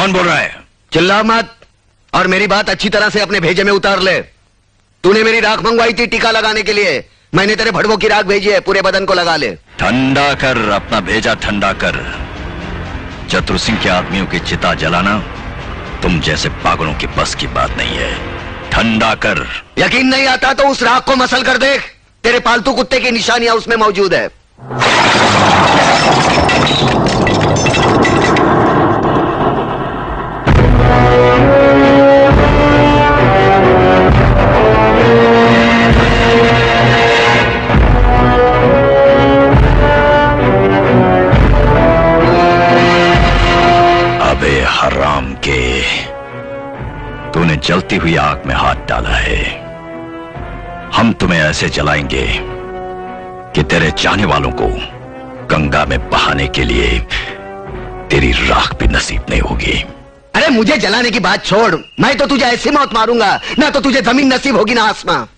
कौन बोल रहा है? चिल्ला मत और मेरी बात अच्छी तरह से अपने भेजे में उतार ले। तूने मेरी राख मंगवाई थी टीका लगाने के लिए, मैंने तेरे भड़वों की राख भेजी है, पूरे बदन को लगा ले। ठंडा कर, अपना भेजा ठंडा कर। चतुर सिंह के आदमियों की चिता जलाना तुम जैसे पागलों की बस की बात नहीं है। ठंडा कर। यकीन नहीं आता तो उस राख को मसल कर देख, तेरे पालतू कुत्ते की निशानियां उसमें मौजूद है। अबे हराम के, तूने जलती हुई आग में हाथ डाला है। हम तुम्हें ऐसे जलाएंगे कि तेरे चाहने वालों को गंगा में बहाने के लिए तेरी राख भी नसीब नहीं होगी। अरे मुझे जलाने की बात छोड़, मैं तो तुझे ऐसी मौत मारूंगा ना तो तुझे जमीन नसीब होगी ना आसमां।